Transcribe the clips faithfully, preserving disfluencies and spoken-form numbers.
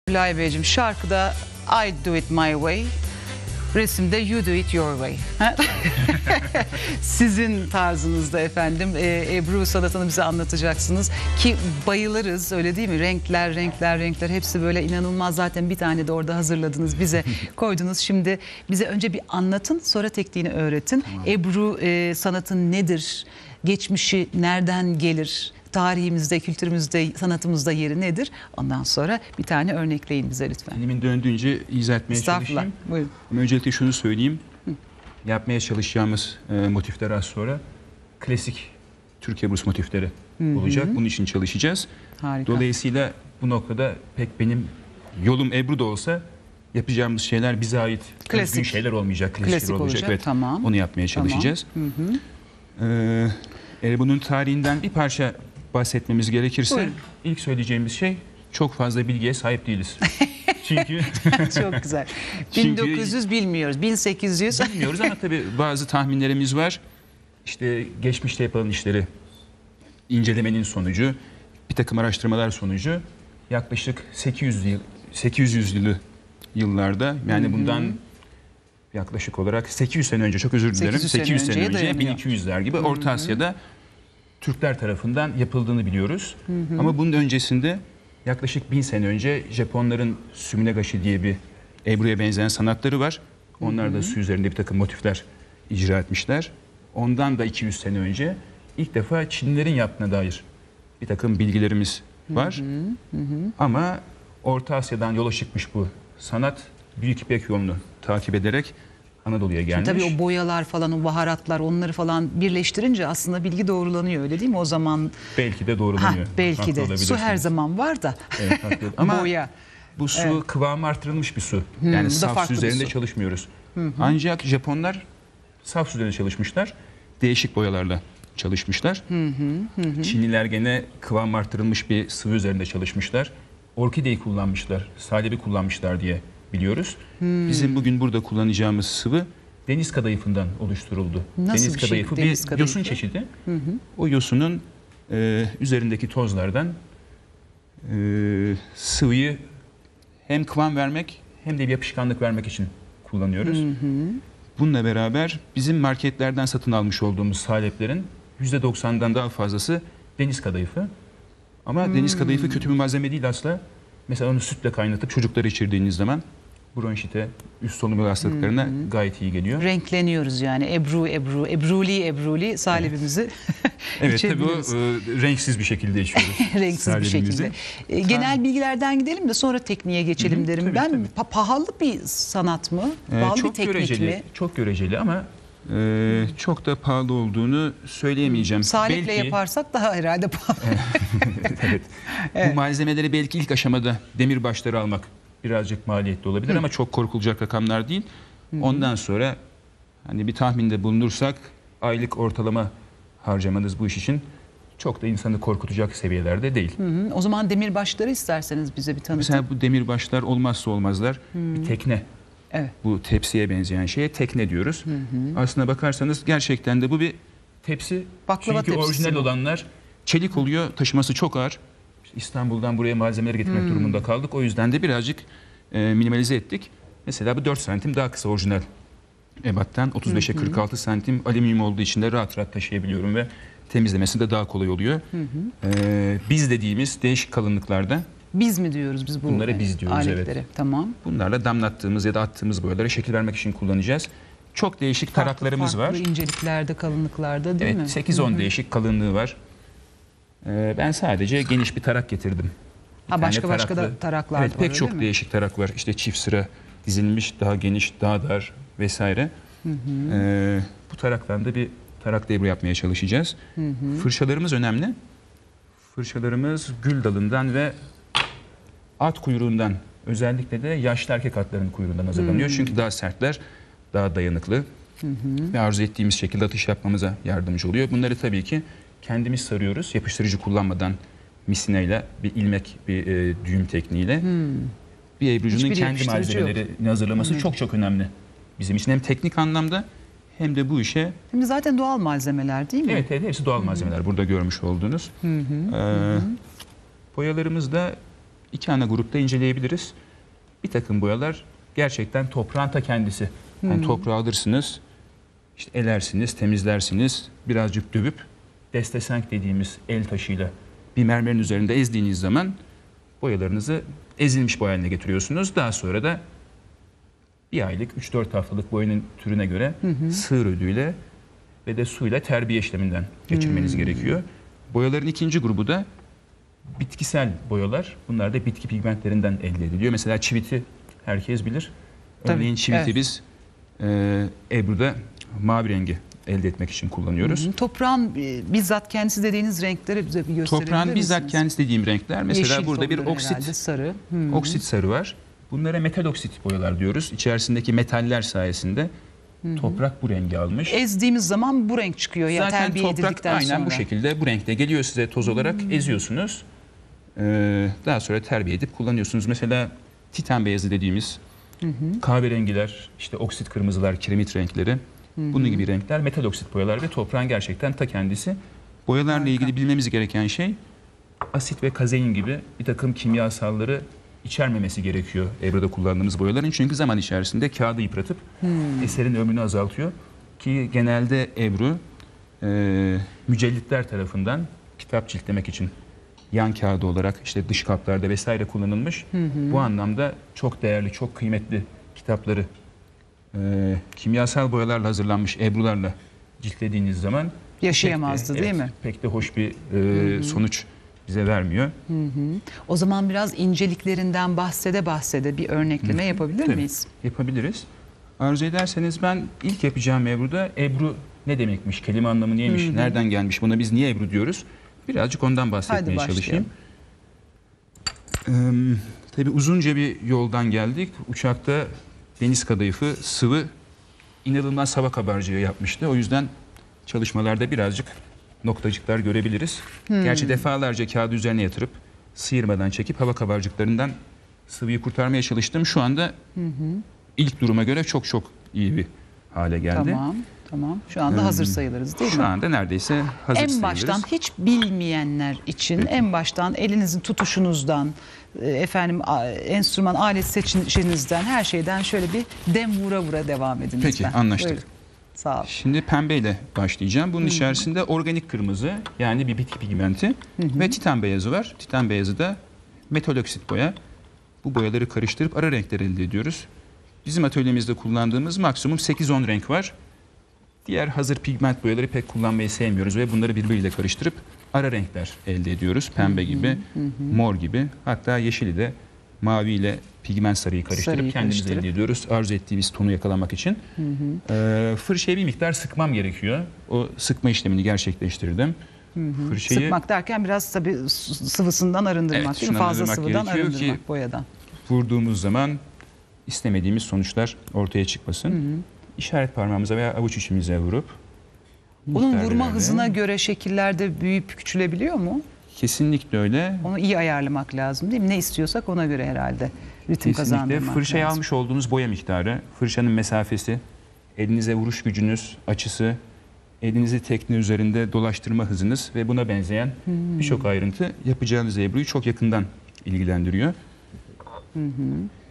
Gülay Beyciğim, şarkıda I do it my way, resimde you do it your way. Sizin tarzınızda efendim e, Ebru sanatını bize anlatacaksınız ki bayılırız, öyle değil mi? Renkler, renkler, renkler hepsi böyle inanılmaz. Zaten bir tane de orada hazırladınız, bize koydunuz. Şimdi bize önce bir anlatın, sonra tekniğini öğretin. Tamam. Ebru e, sanatın nedir? Geçmişi nereden gelir? Tarihimizde, kültürümüzde, sanatımızda yeri nedir? Ondan sonra bir tane örnekleyin bize lütfen. Dilimin döndüğünce izah etmeye çalışayım. Buyurun. Ama öncelikle şunu söyleyeyim. Hı. Yapmaya çalışacağımız e, motifler az sonra klasik Türk Ebru'su motifleri Hı -hı. olacak. Bunun için çalışacağız. Harika. Dolayısıyla bu noktada pek benim yolum Ebru da olsa yapacağımız şeyler bize ait klasik özgün şeyler olmayacak. Klasik, klasik olacak. olacak. Evet, tamam. Onu yapmaya çalışacağız. Tamam. Hı -hı. Ee, Ebru'nun tarihinden bir parça bahsetmemiz gerekirse Buyurun. ilk söyleyeceğimiz şey, çok fazla bilgiye sahip değiliz. Çünkü çok güzel. bin dokuz yüz bilmiyoruz. bin sekiz yüz bilmiyoruz ama tabii bazı tahminlerimiz var. İşte geçmişte yapılan işleri incelemenin sonucu, bir takım araştırmalar sonucu yaklaşık sekiz yüzlü yıllarda, yani Hı -hı. bundan yaklaşık olarak sekiz yüz sene önce, çok özür dilerim, sekiz yüz sene önce, bin iki yüzler gibi Hı -hı. Orta Asya'da Türkler tarafından yapıldığını biliyoruz. Hı hı. Ama bunun öncesinde yaklaşık bin sene önce Japonların Suminagashi diye bir Ebru'ya benzeyen sanatları var. Onlar da su üzerinde bir takım motifler icra etmişler. Ondan da iki yüz sene önce ilk defa Çinlilerin yaptığına dair bir takım bilgilerimiz var. Hı hı. Hı hı. Ama Orta Asya'dan yola çıkmış bu sanat Büyük İpek yolunu takip ederek Anadolu'ya gelmiş. Tabii o boyalar falan, o baharatlar, onları falan birleştirince aslında bilgi doğrulanıyor, öyle değil mi? O zaman belki de doğrulanıyor. Ha, belki de. Su her zaman var da. Evet, ama boya. Bu su evet. kıvamı artırılmış bir su. Hmm, yani saf su üzerinde su. çalışmıyoruz. Hı hı. Ancak Japonlar saf su üzerinde çalışmışlar. Değişik boyalarla çalışmışlar. Hı hı, hı. Çinliler gene kıvam artırılmış bir sıvı üzerinde çalışmışlar. Orkideyi kullanmışlar, salebi kullanmışlar diye biliyoruz. Hmm. Bizim bugün burada kullanacağımız sıvı deniz kadayıfından oluşturuldu. Nasıl deniz bir kadayıfı şey? bir Deniz kadayıfı? yosun çeşidi. Hı hı. O yosunun e, üzerindeki tozlardan e, sıvıyı hem kıvam vermek hem de bir yapışkanlık vermek için kullanıyoruz. Hı hı. Bununla beraber bizim marketlerden satın almış olduğumuz saleplerin yüzde doksandan daha fazlası deniz kadayıfı. Ama hmm. deniz kadayıfı kötü bir malzeme değil asla. Mesela onu sütle kaynatıp çocuklara içirdiğiniz zaman bronşite, üst solunum hastalıklarına hmm. gayet iyi geliyor. Renkleniyoruz yani. Ebru, Ebru, Ebruli, Ebruli salebimizi evet, tabii o e, renksiz bir şekilde içiyoruz. renksiz bir şekilde. E, genel bilgilerden gidelim de sonra tekniğe geçelim Hı -hı, derim. Tabii, ben tabii. Pa pahalı bir sanat mı? Pahalı ee, çok bir teknik göreceli, mi? Çok göreceli ama e, çok da pahalı olduğunu söyleyemeyeceğim. Saleple belki yaparsak daha herhalde pahalı. evet. Evet. Bu malzemeleri belki ilk aşamada demirbaşları almak birazcık maliyetli olabilir Hı. ama çok korkulacak rakamlar değil. Hı. Ondan sonra hani bir tahminde bulunursak aylık ortalama harcamanız bu iş için çok da insanı korkutacak seviyelerde değil. Hı hı. O zaman demirbaşları isterseniz bize bir tanıtın. Mesela bu demirbaşlar olmazsa olmazlar. Hı. Bir tekne. Evet. Bu tepsiye benzeyen şeye tekne diyoruz. Hı hı. Aslına bakarsanız gerçekten de bu bir tepsi. Baklava Çünkü orijinal mi? olanlar çelik oluyor, taşıması çok ağır. İstanbul'dan buraya malzemeler getirmek hmm. durumunda kaldık. O yüzden de birazcık e, minimalize ettik. Mesela bu dört santim daha kısa orijinal ebattan. otuz beşe kırk altı santim alüminyum olduğu için de rahat rahat taşıyabiliyorum ve temizlemesi de daha kolay oluyor. Hı hı. E, biz dediğimiz değişik kalınlıklarda. Biz mi diyoruz biz bu Bunlara biz diyoruz aletleri? Evet. Tamam. Bunlarla damlattığımız ya da attığımız boyalara şekil vermek için kullanacağız. Çok değişik farklı, taraklarımız farklı var. Farklı inceliklerde, kalınlıklarda değil evet, mi? sekiz on değişik kalınlığı var. Ee, ben sadece geniş bir tarak getirdim. Bir ha, başka başka da taraklar evet, var. Pek çok değişik tarak var. İşte çift sıra dizilmiş, daha geniş, daha dar vesaire. Hı hı. Ee, bu taraktan da bir tarak Ebru yapmaya çalışacağız. Hı hı. Fırçalarımız önemli. Fırçalarımız gül dalından ve at kuyruğundan, özellikle de yaşlı erkek atların kuyruğundan hazırlanıyor. Hı. Çünkü daha sertler, daha dayanıklı. Hı hı. Ve arzu ettiğimiz şekilde atış yapmamıza yardımcı oluyor. Bunları tabii ki kendimiz sarıyoruz. Yapıştırıcı kullanmadan misineyle, bir ilmek, bir e, düğüm tekniğiyle. Hmm. Bir Ebru'cunun kendi malzemelerini hazırlaması hmm. çok çok önemli bizim için. Hem teknik anlamda hem de bu işe... Şimdi zaten doğal malzemeler değil mi? Evet, evet hepsi doğal hmm. malzemeler. Burada görmüş olduğunuz. Hmm. Ee, hmm. Boyalarımız da iki ana grupta inceleyebiliriz. Bir takım boyalar gerçekten toprağın ta kendisi. Yani Hmm. toprağı alırsınız, işte elersiniz, temizlersiniz, birazcık dövüp destesenk dediğimiz el taşıyla bir mermerin üzerinde ezdiğiniz zaman boyalarınızı ezilmiş boya haline getiriyorsunuz. Daha sonra da bir aylık, üç dört haftalık boyanın türüne göre hı hı. sığır ödüyle ve de suyla terbiye işleminden geçirmeniz hmm. gerekiyor. Boyaların ikinci grubu da bitkisel boyalar. Bunlar da bitki pigmentlerinden elde ediliyor. Mesela çiviti herkes bilir. Örneğin Tabii, çiviti evet. biz e, Ebru'da mavi rengi elde etmek için kullanıyoruz. Hı hı. Toprağın e, bizzat kendisi dediğiniz renkleri bize bir gösterebilir Toprağın misiniz? bizzat kendisi dediğim renkler. Mesela Yeşil burada bir oksit, herhalde, sarı. Hı-hı. oksit sarı var. Bunlara metal oksit boyalar diyoruz. İçerisindeki metaller sayesinde Hı-hı. toprak bu rengi almış. Ezdiğimiz zaman bu renk çıkıyor ya Zaten terbiye toprak edildikten aynen sonra. bu şekilde bu renkte geliyor size toz olarak Hı-hı. eziyorsunuz. Ee, daha sonra terbiye edip kullanıyorsunuz. Mesela titan beyazı dediğimiz Hı-hı. kahverengiler, işte oksit kırmızılar, kiremit renkleri. Hı-hı. Bunun gibi renkler metal oksit boyalar ve toprağın gerçekten ta kendisi. Boyalarla Harika. ilgili bilmemiz gereken şey asit ve kazein gibi bir takım kimyasalları içermemesi gerekiyor Ebru'da kullandığımız boyaların. Çünkü zaman içerisinde kağıdı yıpratıp hmm. eserin ömrünü azaltıyor. Ki genelde Ebru e, mücellitler tarafından kitap ciltlemek için yan kağıdı olarak işte dış kaplarda vesaire kullanılmış. Hı hı. Bu anlamda çok değerli, çok kıymetli kitapları e, kimyasal boyalarla hazırlanmış Ebru'larla ciltlediğiniz zaman yaşayamazdı pek de, değil evet, mi? Pek de hoş bir e, sonuç bize vermiyor. Hı hı. O zaman biraz inceliklerinden bahsede bahsede bir örnekleme hı hı. yapabilir Tabii, miyiz? Yapabiliriz. Arzu ederseniz ben ilk yapacağım Ebru'da Ebru ne demekmiş, kelime anlamı neymiş, hı hı. nereden gelmiş, buna biz niye Ebru diyoruz? Birazcık ondan bahsetmeye çalışayım. Ee, tabii uzunca bir yoldan geldik. Uçakta deniz kadayıfı sıvı inanılmaz hava kabarcığı yapmıştı. O yüzden çalışmalarda birazcık noktacıklar görebiliriz. Hmm. Gerçi defalarca kağıdı üzerine yatırıp sıyırmadan çekip hava kabarcıklarından sıvıyı kurtarmaya çalıştım. Şu anda hı hı. ilk duruma göre çok çok iyi bir hale geldi. Tamam, tamam. Şu anda hmm. hazır sayılırız değil Şu mi? Şu anda neredeyse hazır en sayılırız. En baştan hiç bilmeyenler için Peki. en baştan elinizin tutuşunuzdan, efendim enstrüman alet seçişinizden her şeyden şöyle bir dem vura vura devam edin Peki, lütfen. anlaştık. Buyurun. Sağ ol. Şimdi pembeyle başlayacağım. Bunun hmm. içerisinde organik kırmızı yani bir bitki pigmenti hmm. ve titan beyazı var. Titan beyazı da metal oksit boya. Bu boyaları karıştırıp ara renkler elde ediyoruz. Bizim atölyemizde kullandığımız maksimum sekiz on renk var. Diğer hazır pigment boyaları pek kullanmayı sevmiyoruz ve bunları birbiriyle karıştırıp ara renkler elde ediyoruz. Pembe hmm. gibi, hmm. mor gibi, hatta yeşili de maviyle pigment sarıyı karıştırıp sarıyı kendimiz karıştırıp. elde ediyoruz. Arzu ettiğimiz tonu yakalamak için. Hı hı. Ee, fırçayı bir miktar sıkmam gerekiyor. O sıkma işlemini gerçekleştirdim. Hı hı. Fırçayı... Sıkmak derken biraz tabii sıvısından arındırmak evet, değil mi? Fazla sıvıdan arındırmak ki, boyadan. Vurduğumuz zaman istemediğimiz sonuçlar ortaya çıkmasın. Hı hı. İşaret parmağımıza veya avuç içimize vurup bunun vurma hızına göre şekillerde büyüyüp küçülebiliyor mu? Kesinlikle öyle. Onu iyi ayarlamak lazım değil mi? Ne istiyorsak ona göre herhalde ritim kazandırmak lazım. Fırçaya lazım. Almış olduğunuz boya miktarı, fırçanın mesafesi, elinize vuruş gücünüz, açısı, elinizi tekne üzerinde dolaştırma hızınız ve buna benzeyen hmm. birçok ayrıntı yapacağınız Ebru'yu çok yakından ilgilendiriyor. Hı hı.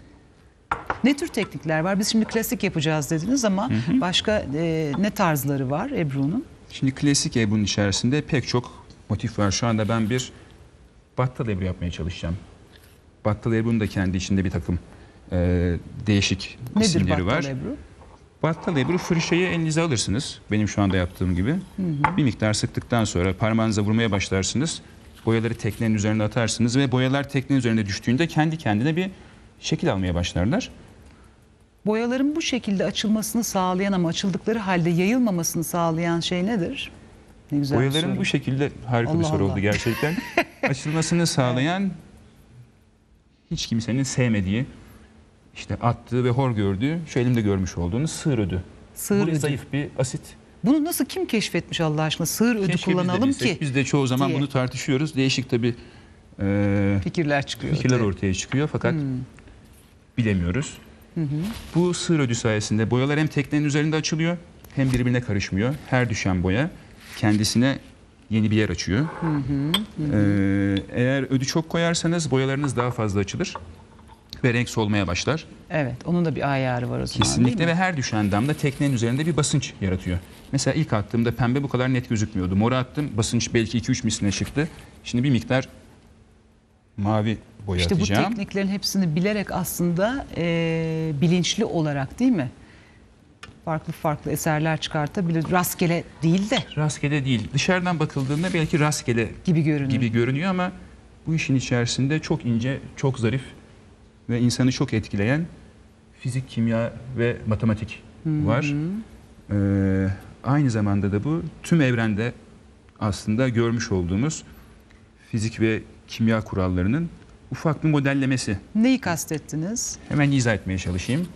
Ne tür teknikler var? Biz şimdi klasik yapacağız dediniz ama hı hı. başka e, ne tarzları var Ebru'nun? Şimdi klasik Ebru'nun içerisinde pek çok motif var. Şu anda ben bir battal Ebru yapmaya çalışacağım. Battal Ebru'nun da kendi içinde bir takım e, değişik Nedir isimleri var. Nedir battal Ebru? Battal Ebru fırçayı elinize alırsınız. Benim şu anda yaptığım gibi. Hı hı. Bir miktar sıktıktan sonra parmağınıza vurmaya başlarsınız. Boyaları teknenin üzerine atarsınız ve boyalar teknenin üzerine düştüğünde kendi kendine bir şekil almaya başlarlar. Boyaların bu şekilde açılmasını sağlayan ama açıldıkları halde yayılmamasını sağlayan şey nedir? Ne güzel boyaların bu şekilde harika Allah bir soru Allah. oldu gerçekten. Açılmasını sağlayan hiç kimsenin sevmediği, işte attığı ve hor gördüğü, şu elimde görmüş olduğunuz sığır ödü. Sığır ödü. Zayıf bir asit. Bunu nasıl kim keşfetmiş Allah aşkına? Sığır ödü Keşke kullanalım biz ki. Biz de çoğu zaman diye. bunu tartışıyoruz. Değişik tabii e, fikirler çıkıyor. Fikirler ortaya, ortaya çıkıyor fakat hmm. bilemiyoruz. Hı hı. Bu sığır ödü sayesinde boyalar hem teknenin üzerinde açılıyor hem birbirine karışmıyor. Her düşen boya kendisine yeni bir yer açıyor. Hı hı, hı. Ee, eğer ödü çok koyarsanız boyalarınız daha fazla açılır ve renk solmaya başlar. Evet, onun da bir ayarı var o zaman. Kesinlikle ve her düşen damla teknenin üzerinde bir basınç yaratıyor. Mesela ilk attığımda pembe bu kadar net gözükmüyordu. Moru attım, basınç belki iki üç misline çıktı. Şimdi bir miktar mavi boya İşte atacağım. bu tekniklerin hepsini bilerek aslında e, bilinçli olarak değil mi? Farklı farklı eserler çıkartabilir. Rastgele değil de Rastgele değil. Dışarıdan bakıldığında belki rastgele gibi görünüyor. gibi görünüyor ama bu işin içerisinde çok ince, çok zarif ve insanı çok etkileyen fizik, kimya ve matematik var. Ee, aynı zamanda da bu tüm evrende aslında görmüş olduğumuz fizik ve kimya kurallarının ufak bir modellemesi. Neyi kastettiniz? Hemen izah etmeye çalışayım.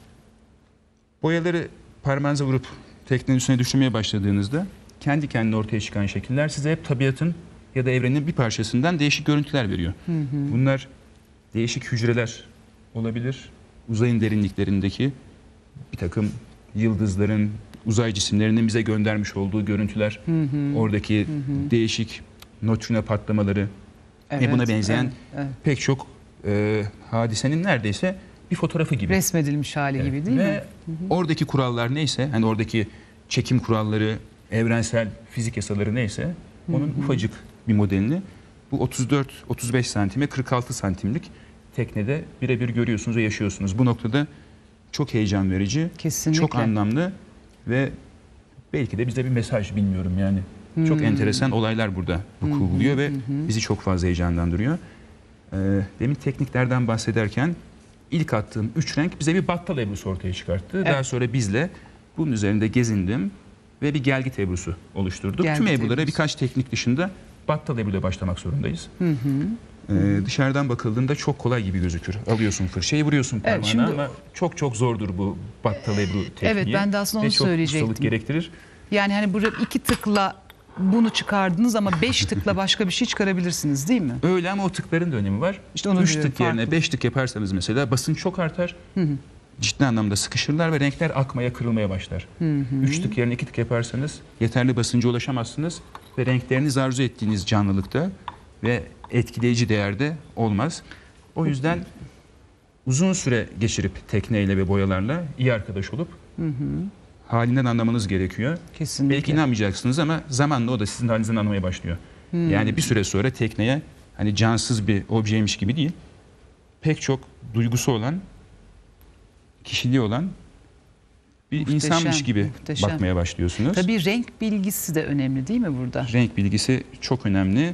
Boyaları parmağınıza vurup teknenin üstüne düşürmeye başladığınızda kendi kendine ortaya çıkan şekiller size hep tabiatın ya da evrenin bir parçasından değişik görüntüler veriyor. Hı hı. Bunlar değişik hücreler olabilir. Uzayın derinliklerindeki bir takım yıldızların, uzay cisimlerinin bize göndermiş olduğu görüntüler. Hı hı. Oradaki hı hı. değişik nötrino patlamaları evet, ve buna benzeyen evet, evet. pek çok e, hadisenin neredeyse bir fotoğrafı gibi. Resmedilmiş hali evet. gibi değil Ve mi? Ve oradaki kurallar neyse, hani oradaki çekim kuralları, evrensel fizik yasaları neyse, onun hı hı. ufacık bir modelini bu otuz dört otuz beş santime kırk altı santimlik teknede birebir görüyorsunuz ve yaşıyorsunuz. Bu noktada çok heyecan verici, kesinlikle. Çok anlamlı ve belki de bize bir mesaj, bilmiyorum yani. Hmm. Çok enteresan olaylar burada vuku buluyor ve hmm. bizi çok fazla heyecanlandırıyor. Ee, demin tekniklerden bahsederken ilk attığım üç renk bize bir battal ebrusu ortaya çıkarttı. Evet. Daha sonra bizle bunun üzerinde gezindim ve bir gelgit ebrusu oluşturduk. Gelgit Tüm ebrulara ebrusu. birkaç teknik dışında battal ebruyla başlamak zorundayız. Hı hı. Ee, dışarıdan bakıldığında çok kolay gibi gözükür. Alıyorsun fırçayı, vuruyorsun parmağına, evet, şimdi... ama çok çok zordur bu battal ebru tekniği. Evet, ben de aslında onu ve çok söyleyecektim. ustalık gerektirir. Yani hani burada iki tıkla bunu çıkardınız ama beş tıkla başka bir şey çıkarabilirsiniz değil mi? Öyle ama o tıkların da önemi var. İşte onu Üç diyorum, tık farklı. yerine beş tık yaparsanız mesela basınç çok artar. Hı hı. Ciddi anlamda sıkışırlar ve renkler akmaya, kırılmaya başlar. Hı hı. Üç tık yerine iki tık yaparsanız yeterli basınca ulaşamazsınız ve renkleriniz arzu ettiğiniz canlılıkta ve etkileyici değerde olmaz. O yüzden uzun süre geçirip tekneyle ve boyalarla iyi arkadaş olup hı hı. halinden anlamanız gerekiyor. Kesinlikle. Belki inanmayacaksınız ama zamanla o da sizin halinizden anlamaya başlıyor. Hmm. Yani bir süre sonra tekneye hani cansız bir objeymiş gibi değil, pek çok duygusu olan, kişiliği olan bir muhteşem, insanmış gibi muhteşem. bakmaya başlıyorsunuz. Tabii renk bilgisi de önemli değil mi burada? Renk bilgisi çok önemli.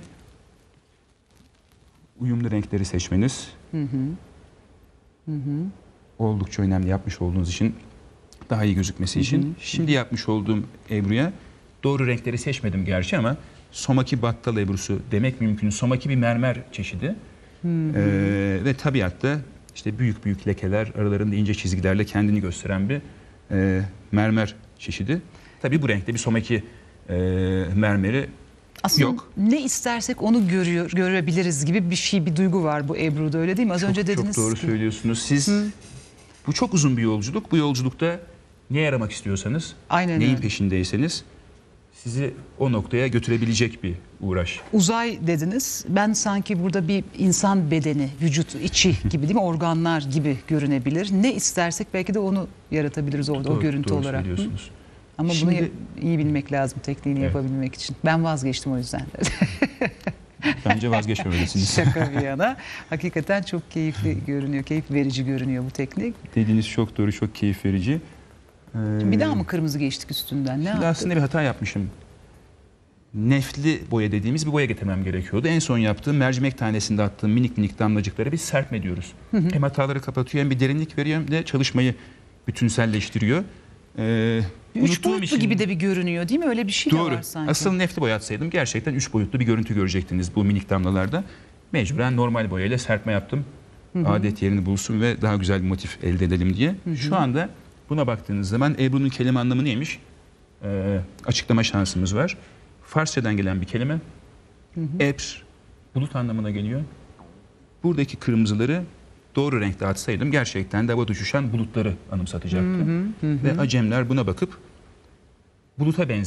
Uyumlu renkleri seçmeniz hı hı. Hı hı. oldukça önemli, yapmış olduğunuz için. Daha iyi gözükmesi için. Hı hı. Şimdi yapmış olduğum ebruya doğru renkleri seçmedim gerçi ama somaki battal ebrusu demek mümkün. Somaki bir mermer çeşidi. Hı hı. Ee, ve tabiatta işte büyük büyük lekeler, aralarında ince çizgilerle kendini gösteren bir e, mermer çeşidi. Tabii bu renkte bir somaki e, mermeri aslında yok. Ne istersek onu görüyor, görebiliriz gibi bir şey, bir duygu var bu ebruda, öyle değil mi? Az çok, önce dediniz Çok doğru ki... söylüyorsunuz. Siz hı. bu çok uzun bir yolculuk. Bu yolculukta neye aramak istiyorsanız, Aynen neyin öyle. peşindeyseniz sizi o noktaya götürebilecek bir uğraş. Uzay dediniz. Ben sanki burada bir insan bedeni, vücut içi gibi değil mi? Organlar gibi görünebilir. Ne istersek belki de onu yaratabiliriz orada, doğru, o görüntü doğru olarak. Söylüyorsunuz. Ama Şimdi, bunu iyi bilmek lazım tekniğini evet. yapabilmek için. Ben vazgeçtim o yüzden. Bence vazgeçmemelisiniz. Şaka bir yana. Hakikaten çok keyifli görünüyor, keyif verici görünüyor bu teknik. Dediğiniz çok doğru, çok keyif verici. Ee, bir daha mı kırmızı geçtik üstünden? Ne şimdi yaptık? Aslında bir hata yapmışım. Nefli boya dediğimiz bir boya getirmem gerekiyordu. En son yaptığım mercimek tanesinde attığım minik minik damlacıkları biz serpme diyoruz. Hı hı. Hem hataları kapatıyor hem bir derinlik veriyor hem de çalışmayı bütünselleştiriyor. Ee, üç boyutlu için... gibi de bir görünüyor değil mi? Öyle bir şey doğru. de var sanki. Asıl nefli boya atsaydım gerçekten üç boyutlu bir görüntü görecektiniz bu minik damlalarda. Mecburen normal boyayla serpme yaptım. Hı hı. Adet yerini bulsun ve daha güzel bir motif elde edelim diye. Hı hı. Şu anda buna baktığınız zaman Ebru'nun kelime anlamı neymiş? Ee, açıklama şansımız var. Farsçadan gelen bir kelime. Hı hı. Ebr, bulut anlamına geliyor. Buradaki kırmızıları doğru renkte atsaydım gerçekten de havada uçuşan bulutları anımsatacaktı. Hı hı hı. Ve Acemler buna bakıp buluta benzeyen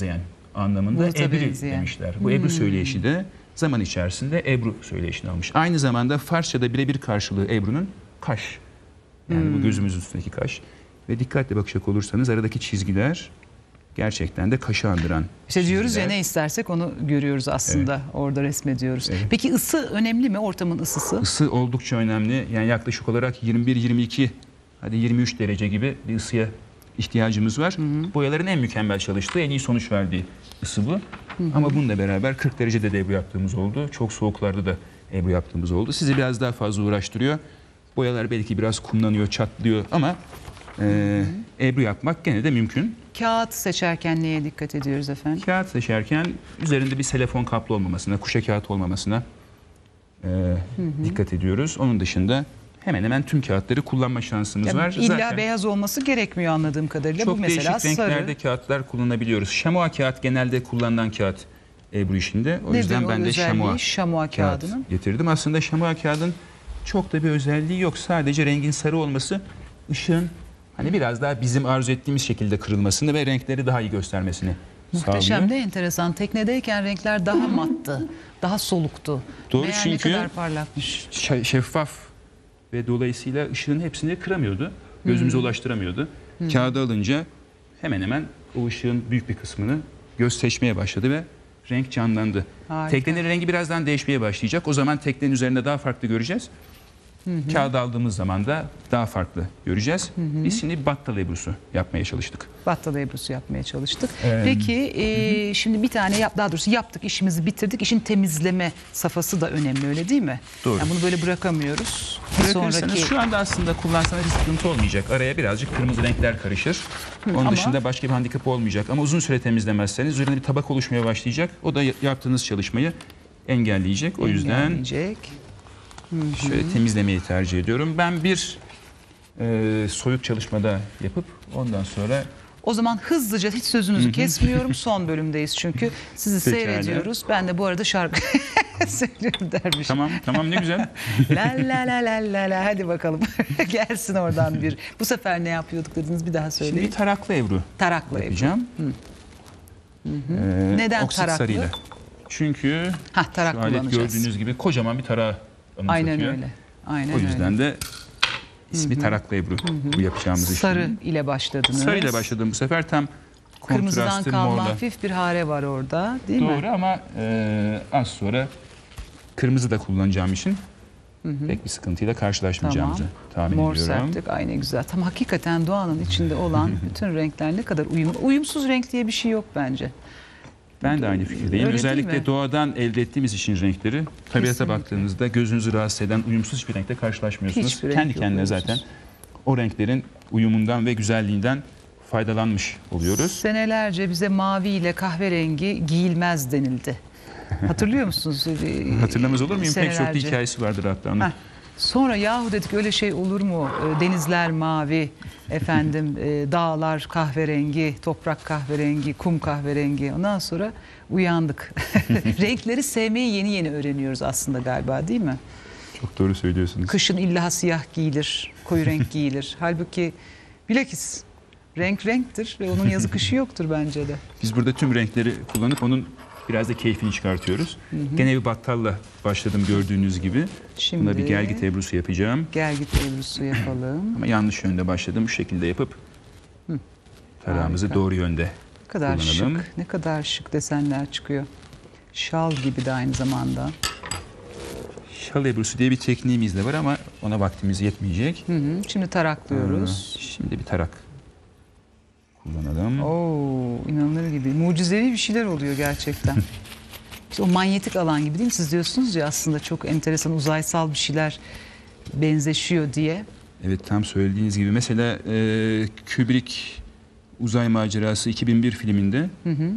anlamında Buluta Ebru benzeyen. demişler. Bu Ebru söyleyişi de zaman içerisinde Ebru söyleyişini almış. Aynı zamanda Farsça'da birebir karşılığı Ebru'nun kaş. Yani bu gözümüzün üstündeki kaş. Ve dikkatle bakacak olursanız aradaki çizgiler gerçekten de kaşı andıran İşte diyoruz ya, çizgiler. ne istersek onu görüyoruz aslında. Orada resmediyoruz. Evet. Peki ısı önemli mi? Ortamın ısısı? Isı oldukça önemli. Yani yaklaşık olarak yirmi bir yirmi iki, hadi yirmi üç derece gibi bir ısıya ihtiyacımız var. Hı hı. Boyaların en mükemmel çalıştığı, en iyi sonuç verdiği ısı bu. Hı hı. Ama bununla beraber kırk derecede de Ebru yaptığımız oldu. Çok soğuklarda da Ebru yaptığımız oldu. Sizi biraz daha fazla uğraştırıyor. Boyalar belki biraz kumlanıyor, çatlıyor ama e, Ebru yapmak gene de mümkün. Kağıt seçerken neye dikkat ediyoruz efendim? Kağıt seçerken üzerinde bir selefon kaplı olmamasına, kuşa kağıt olmamasına e, hı hı. dikkat ediyoruz. Onun dışında hemen hemen tüm kağıtları kullanma şansımız Yani var. İlla Zaten beyaz olması gerekmiyor anladığım kadarıyla. çok Bu mesela değişik sarı. renklerde kağıtlar kullanabiliyoruz. Şamua kağıt genelde kullanılan kağıt Ebru işinde. O Nedir yüzden o ben de özelliği şamua, şamua kağıt kağıdının? getirdim. Aslında şamua kağıdın çok da bir özelliği yok. Sadece rengin sarı olması ışığın hani biraz daha bizim arzu ettiğimiz şekilde kırılmasını ve renkleri daha iyi göstermesini Muhteşem sağlıyor. de enteresan. Teknedeyken renkler daha mattı, daha soluktu. Doğru, Meğer çünkü ne kadar parlakmış. Ş- şeffaf ve dolayısıyla ışığın hepsini kıramıyordu. Gözümüze Hmm. ulaştıramıyordu. Hmm. Kağıda alınca hemen hemen o ışığın büyük bir kısmını göz seçmeye başladı ve renk canlandı. Harika. Teknenin rengi birazdan değişmeye başlayacak. O zaman teknenin üzerinde daha farklı göreceğiz. Hı hı. Kağıda aldığımız zaman da daha farklı göreceğiz. Hı hı. Biz şimdi battal ebrusu yapmaya çalıştık. Battal ebrusu yapmaya çalıştık. Ee, Peki e, şimdi bir tane yap, daha doğrusu yaptık, işimizi bitirdik. İşin temizleme safhası da önemli, öyle değil mi? Doğru. Yani bunu böyle bırakamıyoruz. Bir Bırakırsanız sonraki şu anda aslında kullansanız bir sıkıntı olmayacak. Araya birazcık kırmızı renkler karışır. Onun ama- dışında başka bir handikap olmayacak. Ama uzun süre temizlemezseniz üzerinde bir tabak oluşmaya başlayacak. O da yaptığınız çalışmayı engelleyecek. O yüzden engelleyecek. şöyle temizlemeyi tercih ediyorum. Ben bir e, soyut çalışmada yapıp ondan sonra O zaman hızlıca, hiç sözünüzü kesmiyorum. Son bölümdeyiz çünkü. Sizi Pekala. seyrediyoruz. Ben de bu arada şarkı söylüyorum dermişim. tamam tamam ne güzel. La la la la la la, hadi bakalım. Gelsin oradan bir. Bu sefer ne yapıyorduk dediniz, bir daha Şimdi söyleyin. bir taraklı ebru Taraklı ebru. yapacağım. Ee, Neden oksit taraklı? sarıyla. Çünkü Hah, tarak şu alet kullanacağız. gördüğünüz gibi kocaman bir tarağı anımsatıyor. Aynen öyle. Aynen O yüzden öyle. de ismi Taraklı Ebru bu yapacağımız iş. Sarı ile başladınız. Sarı ile başladım bu sefer, tam Kırmızıdan kontrastı kalma morla. hafif bir hare var orada, değil mi? Doğru ama e, az sonra kırmızı da kullanacağım için pek bir sıkıntıyla karşılaşmayacağımızı tahmin Mor ediyorum. sertlik, ay ne güzel. Tam hakikaten doğanın içinde olan bütün renkler ne kadar uyumlu. Uyumsuz renk diye bir şey yok bence. Ben de aynı fikirdeyim. Öyle değil Özellikle mi? doğadan elde ettiğimiz için renkleri, tabiata Kesinlikle. baktığınızda gözünüzü rahatsız eden uyumsuz hiçbir renkle karşılaşmıyorsunuz. Hiçbir renk Kendi yok kendine uyumsuz. zaten o renklerin uyumundan ve güzelliğinden faydalanmış oluyoruz. Senelerce bize mavi ile kahverengi giyilmez denildi. Hatırlıyor musunuz? Ee, Hatırlamaz olur muyum? Pek çok da senelerce. hikayesi vardır hatta onun. Heh. Sonra yahu dedik, öyle şey olur mu? Ee, Denizler mavi, efendim e, dağlar kahverengi, toprak kahverengi, kum kahverengi. Ondan sonra uyandık. Renkleri sevmeyi yeni yeni öğreniyoruz aslında galiba, değil mi? Çok doğru söylüyorsunuz. Kışın illa siyah giyilir, koyu renk giyilir. Halbuki bilakis renk renktir ve onun yazı kışı yoktur bence de. Biz burada tüm renkleri kullanıp onun biraz da keyfini çıkartıyoruz. Hı hı. Gene bir battalla başladım gördüğünüz gibi. Şimdi Bunda bir gelgit ebrusu yapacağım. Gelgit ebrusu yapalım. Ama yanlış yönde başladım. Şu şekilde yapıp Hı. tarağımızı Harika. doğru yönde Ne kadar kullanalım. şık, ne kadar şık desenler çıkıyor. Şal gibi de aynı zamanda. Şal ebrusu diye bir tekniğimiz de var ama ona vaktimiz yetmeyecek. Hı hı. Şimdi taraklıyoruz. Aa, şimdi bir tarak kullanalım. Oo, inanılır gibi. Mucizevi bir şeyler oluyor gerçekten. İşte o manyetik alan gibi, değil mi? Siz diyorsunuz ya, aslında çok enteresan, uzaysal bir şeyler benzeşiyor diye. Evet, tam söylediğiniz gibi. Mesela e, Kubrick Uzay Macerası iki bin bir filminde Hı hı.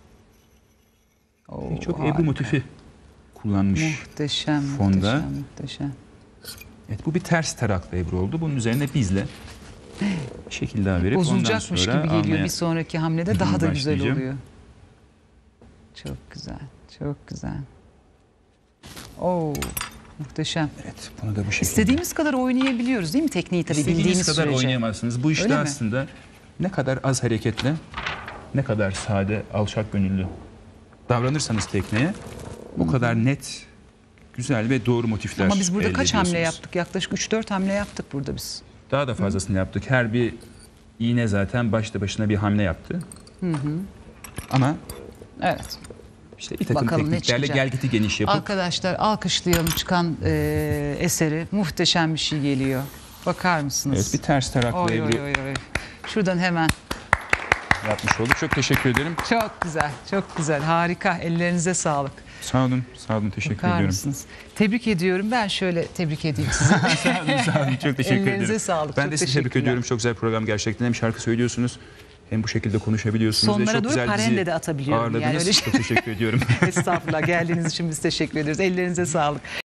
Oo, çok harika. ebru motifi kullanmış. Muhteşem, fonda. muhteşem, muhteşem. Evet, bu bir ters taraklı ebru oldu. Bunun üzerine bizle bir şekil daha verip ondan Bozulacakmış sonra gibi geliyor almaya bir sonraki hamlede, daha da güzel başlayacağım. oluyor. Çok güzel, çok güzel. Oo, muhteşem. Evet, bunu da bu şekilde. İstediğimiz kadar oynayabiliyoruz, değil mi? Tekniği tabii İstediğiniz bildiğimiz kadar sürece. oynayamazsınız. Bu işte Öyle mi? aslında ne kadar az hareketle ne kadar sade, alçak gönüllü davranırsanız tekneye o kadar net, güzel ve doğru motifler Ama biz burada elde kaç hamle ediyorsunuz. yaptık? Yaklaşık üç dört hamle yaptık burada biz. Daha da fazlasını yaptık. Her bir iğne zaten başta başına bir hamle yaptı. Hı hı. Ama Evet. işte bir takım Bakalım ne tekniklerle çıkacak. gelgiti geniş yapıp Arkadaşlar alkışlayalım çıkan e, eseri. Muhteşem bir şey geliyor. Bakar mısınız? evet, bir ters tarakla Oy, Ebru oy, oy, oy. Şuradan hemen. yapmış olduk. Çok teşekkür ederim. Çok güzel, çok güzel. Harika. Ellerinize sağlık. Sağ olun, sağ olun. Teşekkür Bakar ediyorum. mısınız? Tebrik ediyorum. Ben şöyle tebrik edeyim sizi. sağ olun, sağ olun. Çok teşekkür Ellerinize ederim. sağlık. Ben Çok de sizi tebrik teşekkürler. ediyorum. Çok güzel bir program gerçekten. Hem şarkı söylüyorsunuz hem bu şekilde konuşabiliyorsunuz. ve Sonlara çok doğru güzel bizi parende de atabiliyorum. Yani ağırladınız. öyle şey. Çok teşekkür ediyorum. Estağfurullah. Geldiğiniz için biz teşekkür ederiz. Ellerinize sağlık.